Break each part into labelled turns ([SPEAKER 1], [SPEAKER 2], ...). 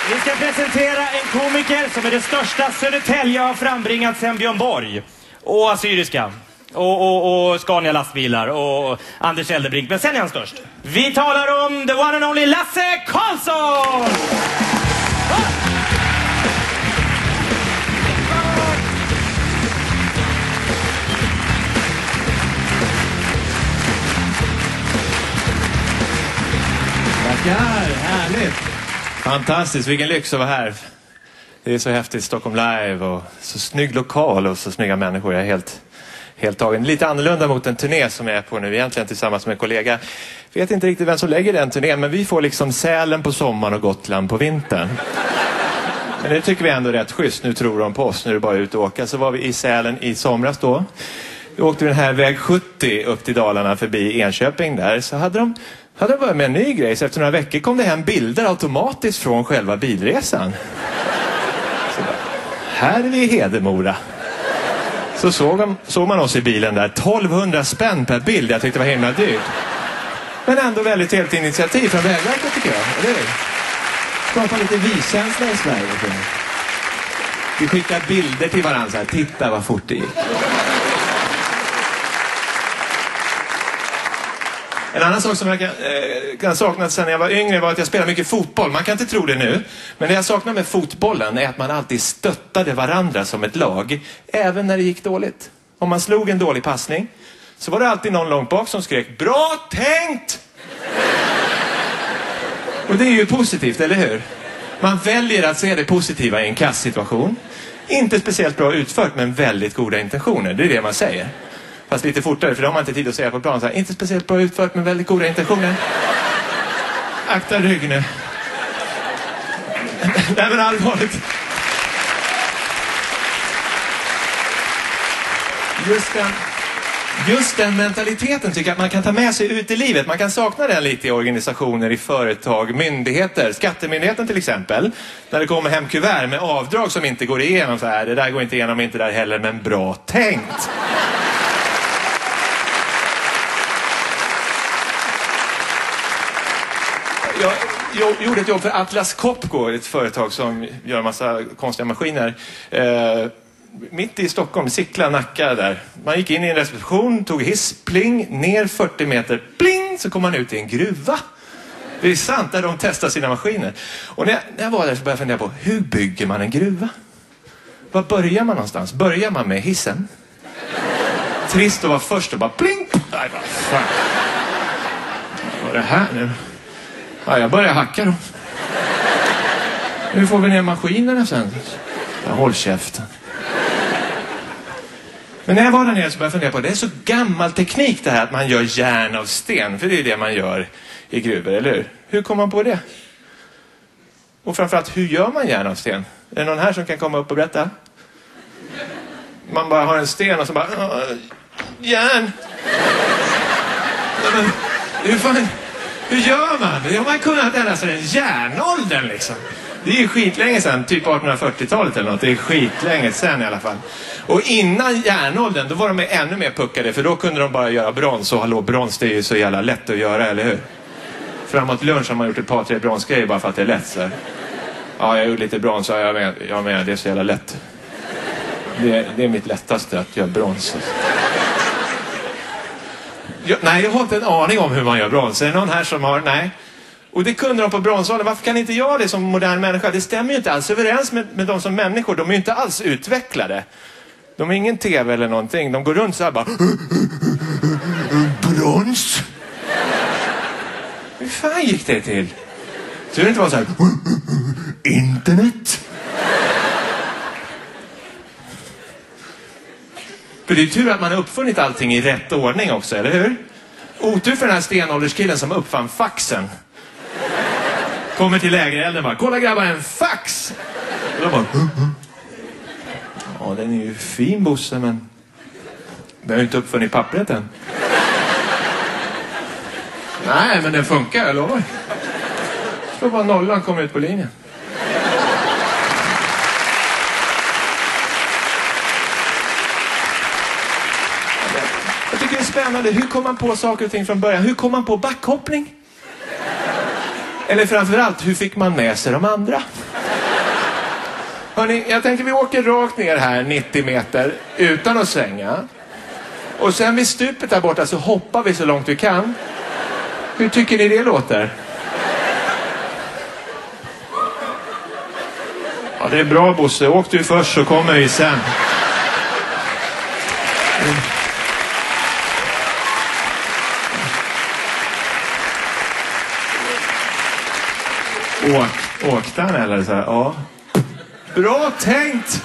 [SPEAKER 1] Vi ska presentera en komiker som är det största Södertälje har frambringat sedan Björn Borg. Och Assyriska. Och Scania lastbilar. Och Anders Eldebrink. Men sen är han störst. Vi talar om the one and only Lasse Karlsson!
[SPEAKER 2] Tackar, härligt. Fantastiskt, vilken lyx att vara här. Det är så häftigt, Stockholm Live och så snygg lokal och så snygga människor. Jag är helt tagen. Lite annorlunda mot en turné som jag är på nu, egentligen tillsammans med en kollega. Vet inte riktigt vem som lägger den turnén, men vi får liksom Sälen på sommaren och Gotland på vintern. Men det tycker vi ändå är rätt schysst. Nu tror de på oss, nu är det bara ut och åka. Så var vi i Sälen i somras då. Vi åkte den här väg 70 upp till Dalarna förbi Enköping där. Så hade de börjat med en ny grej. Så efter några veckor kom det hem bilder automatiskt från själva bilresan. Så bara, här är vi i Hedemora. Så såg man oss i bilen där. 1200 spänn per bild. Jag tyckte det var himla dyrt. Men ändå väldigt trevligt initiativ från Vägverket tycker jag. Eller? Skapa lite viskänsla i Sverige. Vi skickar bilder till varandra så här. Titta vad fort det gick. En annan sak som jag kan sakna sen jag var yngre var att jag spelade mycket fotboll. Man kan inte tro det nu. Men det jag saknar med fotbollen är att man alltid stöttade varandra som ett lag. Även när det gick dåligt. Om man slog en dålig passning så var det alltid någon långt bak som skrek bra tänkt! Och det är ju positivt, eller hur? Man väljer att se det positiva i en kastsituation. Inte speciellt bra utfört men väldigt goda intentioner. Det är det man säger. Fast lite fortare, för de har inte tid att säga på plan. Så här, inte speciellt bra utfört, men väldigt goda intentioner. Akta rygg nu. Nej, men allvarligt. Just den mentaliteten tycker jag att man kan ta med sig ut i livet. Man kan sakna den lite i organisationer, i företag, myndigheter. Skattemyndigheten till exempel. När det kommer hem kuvert med avdrag som inte går igenom så här. Det där går inte igenom, inte där heller, men bra tänkt. Jag gjorde ett jobb för Atlas Copco, ett företag som gör en massa konstiga maskiner. Mitt i Stockholm, Sickla, Nacka där. Man gick in i en reception, tog hiss, pling, ner 40 meter, pling, så kom man ut i en gruva. Det är sant, där de testar sina maskiner. Och när jag var där så började jag fundera på, hur bygger man en gruva? Var börjar man någonstans? Börjar man med hissen? Trist att vara först och bara pling! Nej, vad fan. Vad är det här nu? Ja, jag börjar hacka då. Nu får vi ner maskinerna sen. Håll käften. Men när jag var där nere så började jag fundera på det är så gammal teknik det här att man gör järn av sten. För det är det man gör i gruvor, eller hur? Hur kommer man på det? Och framförallt, hur gör man järn av sten? Är det någon här som kan komma upp och berätta? Man bara har en sten och så bara... järn! Men, hur gör man? Det har man kunnat ända sedan järnåldern liksom. Det är ju skitlänge sedan, typ 1840-talet eller något. Det är skitlänge sedan i alla fall. Och innan järnåldern, då var de ännu mer puckade. För då kunde de bara göra brons. Och hallå, brons det är ju så jävla lätt att göra, eller hur? Framåt lunch har man gjort ett par, tre bronsgrejer bara för att det är lätt. Så. Ja, jag gjorde lite brons. Ja, jag menar, det är så jävla lätt. Det är mitt lättaste att göra brons. Nej, jag har inte en aning om hur man gör brons. Är det någon här som har... Nej. Och det kunde de på bronsåldern. Varför kan inte jag det som modern människa? Det stämmer ju inte alls överens med de som människor. De är ju inte alls utvecklade. De har ingen tv eller någonting. De går runt så här bara... brons? Hur fan gick det till? Så det inte var så här... internet? För det är tur att man har uppfunnit allting i rätt ordning också, eller hur? Otur för den här stenålderskillen som uppfann faxen. Kommer till lägerelden och bara, kolla grabbar, en fax! Och då bara, ja, den är ju fin, Bosse, men den har ju inte uppfunnit pappret än. Nej, men den funkar, jag lovar. Så bara nollan kommer ut på linjen. Jag tycker det är spännande. Hur kom man på saker och ting från början? Hur kom man på backhoppning? Eller framförallt, hur fick man med sig de andra? Hörrni, jag tänker vi åker rakt ner här 90 meter utan att svänga. Och sen vid stupet där borta så hoppar vi så långt vi kan. Hur tycker ni det låter? Ja, det är bra Bosse. Åk du först så kommer vi sen. Åkte han eller så här? Ja. Bra tänkt!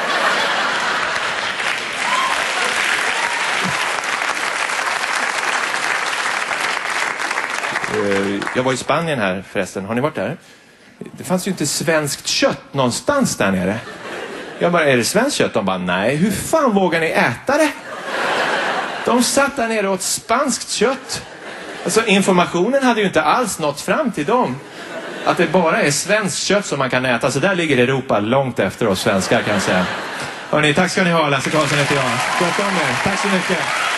[SPEAKER 2] Jag var i Spanien här förresten. Har ni varit där? Det fanns ju inte svenskt kött någonstans där nere. Jag bara, är det svenskt kött? De bara, nej. Hur fan vågar ni äta det? De satt där nere och åt spanskt kött. Alltså informationen hade ju inte alls nått fram till dem. Att det bara är svenskt kött som man kan äta. Så där ligger Europa långt efter oss svenskar kan jag säga. Hörrni, tack ska ni ha. Lasse Karlsson heter jag. Sköt om er. Tack så mycket.